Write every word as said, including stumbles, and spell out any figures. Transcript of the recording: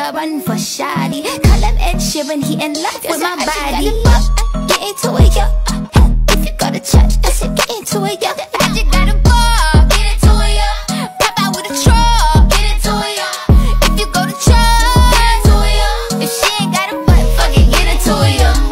a run for shoddy. Call him Ed Sheeran, he in love with my body.